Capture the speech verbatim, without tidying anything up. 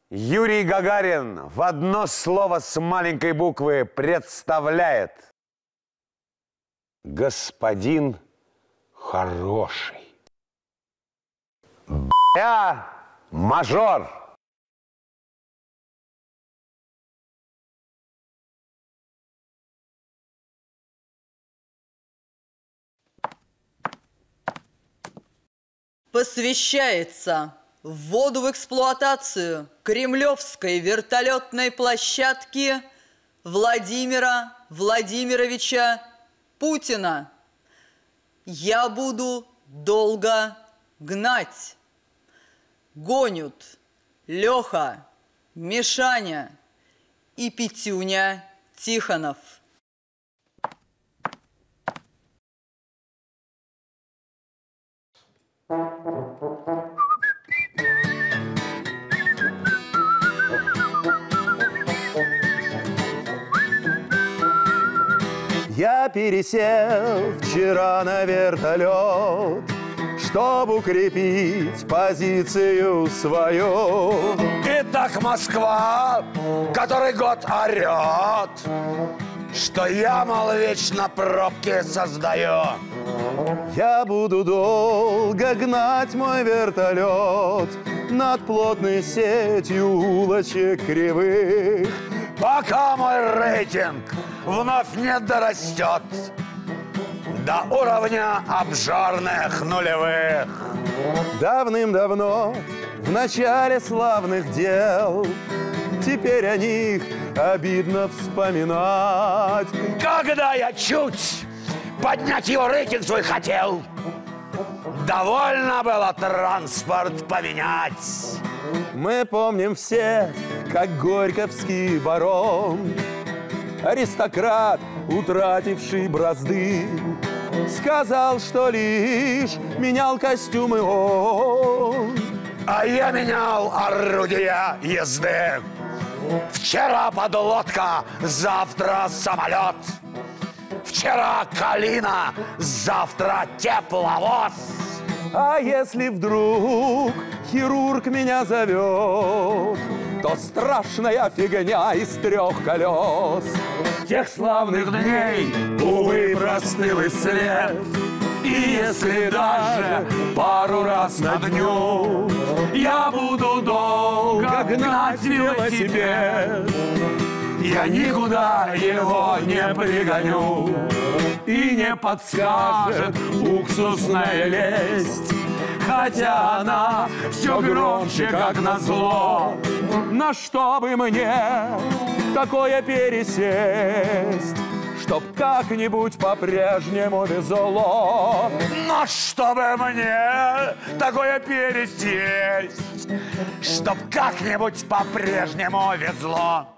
Юрий Гагарин в одно слово с маленькой буквы представляет: господин хороший. Б***я мажор. Посвящается вводу в эксплуатацию Кремлевской вертолетной площадки Владимира Владимировича Путина. Я буду долго гнать. Гонят Леха, Мишаня и Петюня Тихонов. Я пересел вчера на вертолет, чтобы укрепить позицию свою. Итак, Москва, который год орет, что я, мол, вечно пробки создаю. Я буду долго гнать мой вертолет над плотной сетью улочек кривых, пока мой рейтинг вновь не дорастет до уровня обжорных нулевых. Давным-давно, в начале славных дел, теперь о них обидно вспоминать. Когда я чуть поднять его рейтинг свой хотел, довольно было транспорт поменять. Мы помним все, как горьковский барон, аристократ, утративший бразды, сказал, что лишь менял костюмы он. А я менял орудия езды. Вчера подлодка, завтра самолет. Вчера калина, завтра тепловоз. А если вдруг хирург меня зовет, то страшная фигня из трех колес. Тех славных дней, увы, простыл и след. И если даже пару раз на дню я буду долго гнать велосипед, я никуда его не пригоню, и не подскажет уксусная лесть, хотя она все громче, как назло. На что бы мне такое пересесть, чтоб как-нибудь по-прежнему везло? Но чтобы мне такое пересесть, чтоб как-нибудь по-прежнему везло.